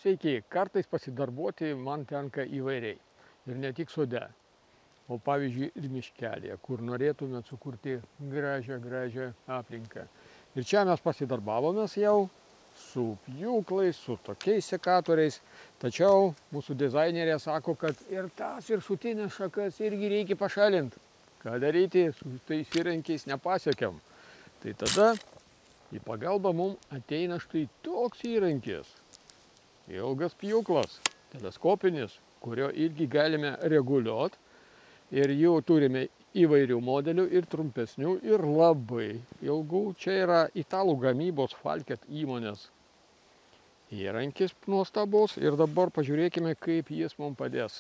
Sveiki, kartais pasidarbuoti man tenka įvairiai. Ir ne tik sode, o pavyzdžiui ir miškelėje, kur norėtume sukurti gražią aplinką. Ir čia mes pasidarbavomės jau su pjūklais, su tokiais sekatoriais. Tačiau mūsų dizainerė sako, kad ir tas viršutinės šakas irgi reikia pašalinti. Ką daryti, su tais įrankiais nepasiekiam. Tai tada į pagalbą mums ateina štai toks įrankis. Ilgas pjūklas, teleskopinis, kurio irgi galime reguliuoti. Ir jų turime įvairių modelių, ir trumpesnių, ir labai ilgų. Čia yra italų gamybos Falket įmonės įrankis nuostabus. Ir dabar pažiūrėkime, kaip jis mums padės.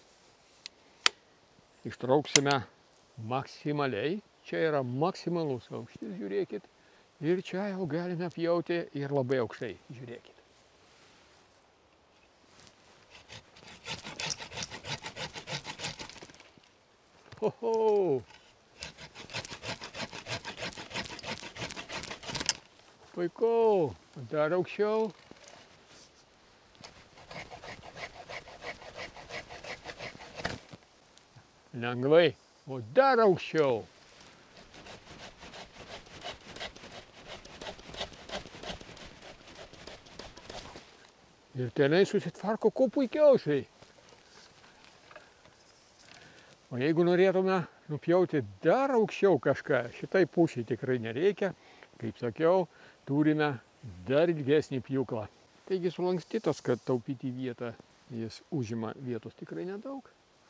Ištrauksime maksimaliai. Čia yra maksimalus aukštis, žiūrėkit. Ir čia jau galime pjauti ir labai aukštai, žiūrėkit. Oho! Puiku! Dar aukščiau. Lengvai. O dar aukščiau. Ir tenai susitvarko kuo puikiausiai. O jeigu norėtume nupjauti dar aukščiau kažką, šitai pušiai tikrai nereikia. Kaip sakiau, turime dar ilgesnį pjūklą. Taigi sulankstytas, kad taupyti vietą, jis užima vietos tikrai nedaug.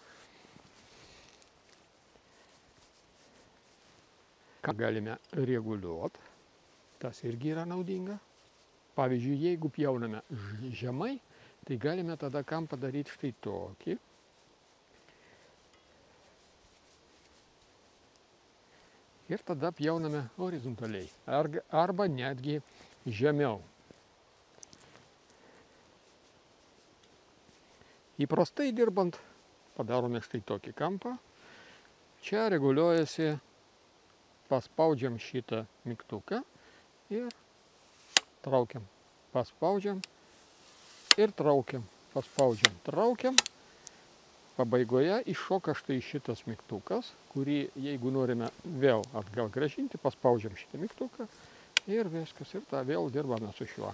Ką galime reguliuoti, tas irgi yra naudinga. Pavyzdžiui, jeigu pjauname žemai, tai galime tada kampą daryti štai tokį. Ir tada pjauname horizontaliai, arba netgi žemiau. Įprastai dirbant padarome štai tokį kampą. Čia reguliuojasi, paspaudžiam šitą mygtuką ir traukiam. Paspaudžiam ir traukiam. Paspaudžiam, traukiam. Pabaigoje iššoka štai šitas mygtukas, kurį, jeigu norime vėl atgal grąžinti, paspaudžiam šitą mygtuką ir viskas. Ir tą vėl dirbame su šiuo.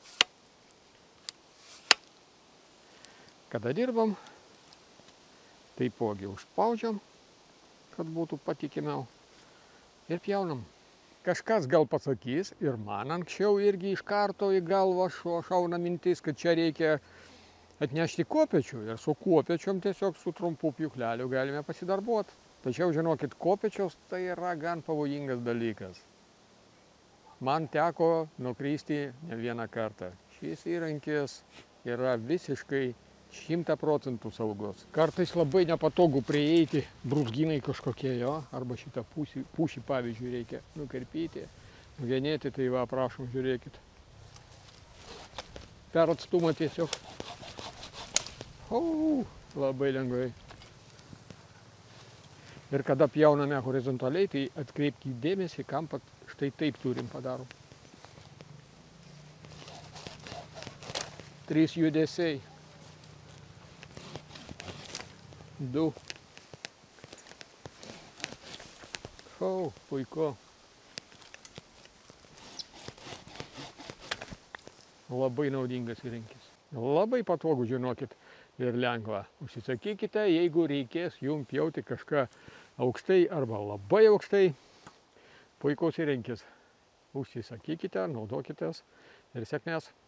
Kada dirbam, taipogi užspaudžiam, kad būtų patikimiau. Ir pjaunam. Kažkas gal pasakys, ir man anksčiau irgi iš karto į galvą šauna mintis, kad čia reikia atnešti kopėčių. Ir su kopėčiom tiesiog su trumpu pjūkleliu galime pasidarbuoti. Tačiau žinokit, kopėčios tai yra gan pavojingas dalykas. Man teko nukristi ne vieną kartą. Šis įrankis yra visiškai 100% saugus. Kartais labai nepatogu prieiti, brūzgynai kažkokie jo, arba šitą pušį, pavyzdžiui, reikia nukarpyti, nugenėti, tai va, prašom, žiūrėkit. Per atstumą tiesiog. Labai lengvai. Ir kada pjauname horizontaliai, tai atkreipkite dėmesį, kampą štai taip turim padarom. 3 judesiai. 2. Puiku. Labai naudingas įrankis. Labai patogu, žinokit, ir lengva. Užsisakykite, jeigu reikės jums pjauti kažką aukštai arba labai aukštai. Puikus įrankis. Užsisakykite, naudokitės ir sėkmės.